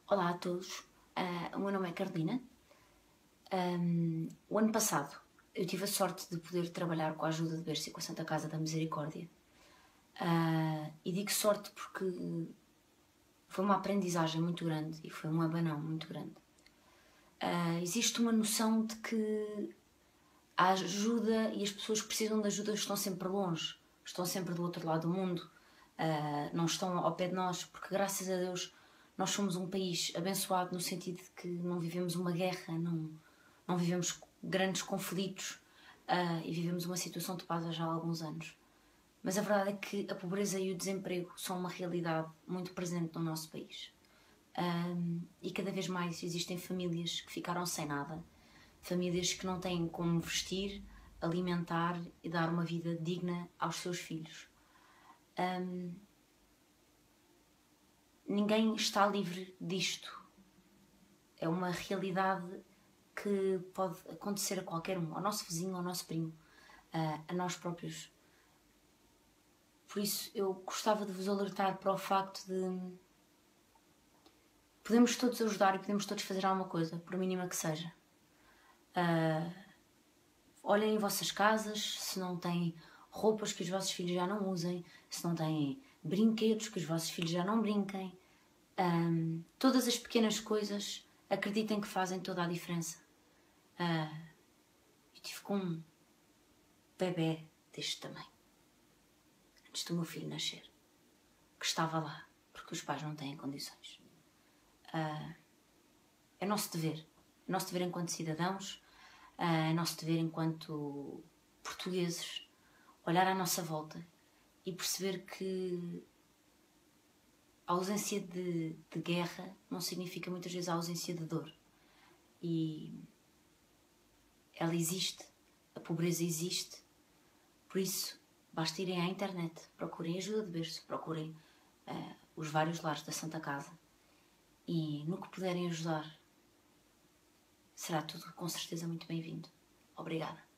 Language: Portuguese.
Olá a todos, o meu nome é Carolina. O ano passado eu tive a sorte de poder trabalhar com a ajuda de berço e com a Santa Casa da Misericórdia. E digo sorte porque foi uma aprendizagem muito grande e foi um abanão muito grande. Existe uma noção de que a ajuda e as pessoas que precisam de ajuda estão sempre longe, estão sempre do outro lado do mundo, não estão ao pé de nós, porque graças a Deus nós somos um país abençoado no sentido de que não vivemos uma guerra, não vivemos grandes conflitos e vivemos uma situação de paz há já alguns anos. Mas a verdade é que a pobreza e o desemprego são uma realidade muito presente no nosso país. E cada vez mais existem famílias que ficaram sem nada, famílias que não têm como vestir, alimentar e dar uma vida digna aos seus filhos. Ninguém está livre disto. É uma realidade que pode acontecer a qualquer um, ao nosso vizinho, ao nosso primo, a nós próprios. Por isso eu gostava de vos alertar para o facto de podemos todos ajudar e podemos todos fazer alguma coisa, por mínima que seja. Olhem em vossas casas, se não têm roupas que os vossos filhos já não usem, se não têm brinquedos que os vossos filhos já não brinquem. Todas as pequenas coisas, acreditem que fazem toda a diferença. Eu tive com um bebê deste tamanho, antes do meu filho nascer, que estava lá, porque os pais não têm condições. É nosso dever enquanto cidadãos, é nosso dever enquanto portugueses, olhar à nossa volta e perceber que a ausência de guerra não significa muitas vezes a ausência de dor. E ela existe, a pobreza existe, por isso basta irem à internet, procurem ajuda de berço, procurem os vários lares da Santa Casa e no que puderem ajudar será tudo com certeza muito bem-vindo. Obrigada.